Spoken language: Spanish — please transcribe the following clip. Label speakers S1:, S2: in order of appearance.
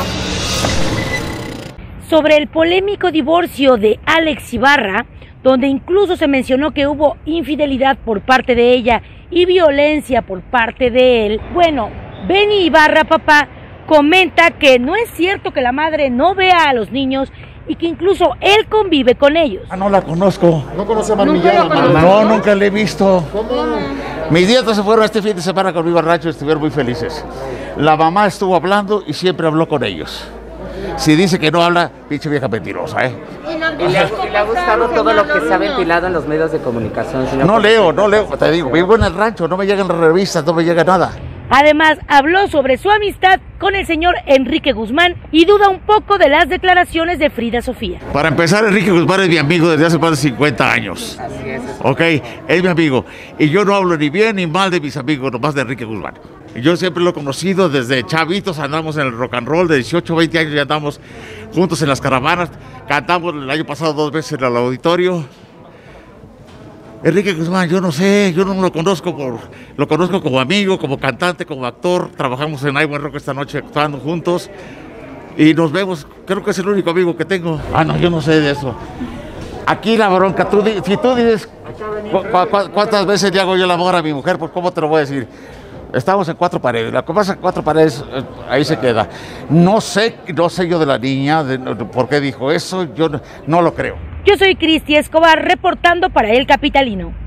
S1: Sobre el polémico divorcio de Alex Ibarra, donde incluso se mencionó que hubo infidelidad por parte de ella y violencia por parte de él. Bueno, Benny Ibarra, papá, comenta que no es cierto que la madre no vea a los niños y que incluso él convive con ellos.
S2: No la conozco.
S3: ¿No conoce a Marmillán?
S2: No, nunca la he visto. ¿Cómo? Mis nietos se fueron este fin de semana conmigo al rancho y estuvieron muy felices. La mamá estuvo hablando y siempre habló con ellos. Si dice que no habla, pinche vieja mentirosa, ¿eh?
S4: ¿Y le ha gustado todo lo que se ha ventilado en los medios de comunicación, señor?
S2: No leo, te digo, vivo en el rancho, no me llegan las revistas, no me llega nada.
S1: Además, habló sobre su amistad con el señor Enrique Guzmán y duda un poco de las declaraciones de Frida Sofía.
S2: Para empezar, Enrique Guzmán es mi amigo desde hace más de 50 años.
S4: Así es.
S2: Ok, es mi amigo. Y yo no hablo ni bien ni mal de mis amigos, nomás de Enrique Guzmán. Yo siempre lo he conocido desde chavitos, andamos en el rock and roll, de 18, 20 años ya andamos juntos en las caravanas. Cantamos el año pasado 2 veces en el auditorio. Enrique Guzmán, yo no sé, yo no lo conozco, lo conozco como amigo, como cantante, como actor. Trabajamos en I Want Rock esta noche actuando juntos y nos vemos, creo que es el único amigo que tengo. No, yo no sé de eso. Aquí la bronca, si tú dices cuántas veces le hago yo el amor a mi mujer, pues cómo te lo voy a decir. Estamos en 4 paredes, la que pasa en 4 paredes, ahí se queda. No sé yo de la niña, por qué dijo eso, yo no lo creo.
S1: Yo soy Cristi Escobar, reportando para El Capitalino.